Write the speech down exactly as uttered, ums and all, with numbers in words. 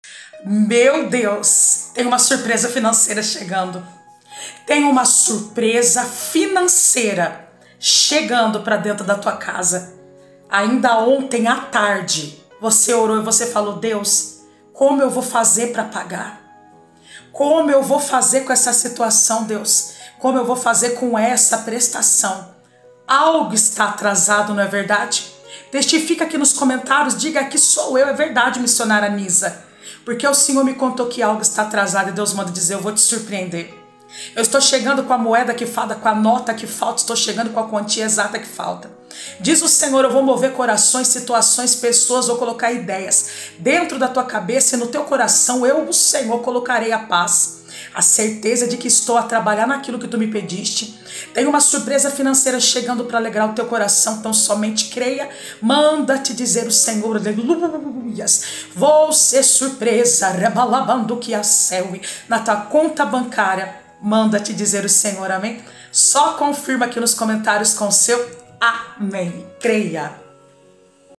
Meu Deus, tem uma surpresa financeira chegando. Tem uma surpresa financeira chegando para dentro da tua casa. Ainda ontem à tarde, você orou e você falou: Deus, como eu vou fazer para pagar? Como eu vou fazer com essa situação, Deus? Como eu vou fazer com essa prestação? Algo está atrasado, não é verdade? Testifica aqui nos comentários, diga que sou eu, é verdade, missionária Nisa. Porque o Senhor me contou que algo está atrasado e Deus manda dizer: eu vou te surpreender. Eu estou chegando com a moeda que falta, com a nota que falta, estou chegando com a quantia exata que falta. Diz o Senhor: eu vou mover corações, situações, pessoas, vou colocar ideias dentro da tua cabeça e no teu coração. Eu, o Senhor, colocarei a paz, a certeza de que estou a trabalhar naquilo que tu me pediste. Tem uma surpresa financeira chegando para alegrar o teu coração, então somente creia. Manda te dizer o Senhor: aleluias, vou ser surpresa, rebalabando que a céu na tua conta bancária. Manda te dizer o Senhor, amém? Só confirma aqui nos comentários com o seu amém. Creia.